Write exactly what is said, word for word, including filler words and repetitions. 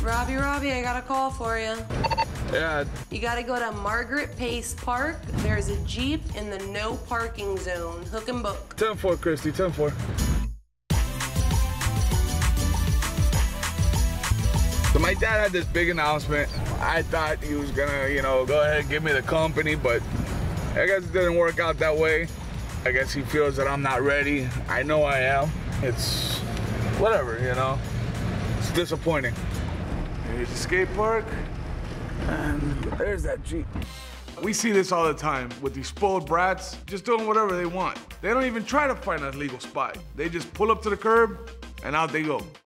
Robbie, Robbie, I got a call for you. Yeah. You gotta go to Margaret Pace Park. There's a Jeep in the no parking zone. Hook and book. ten four, Christy, ten four. So my dad had this big announcement. I thought he was gonna, you know, go ahead and give me the company, but I guess it didn't work out that way. I guess he feels that I'm not ready. I know I am. It's whatever, you know. It's disappointing. Here's the skate park, and there's that Jeep. We see this all the time with these spoiled brats just doing whatever they want. They don't even try to find a legal spot. They just pull up to the curb and out they go.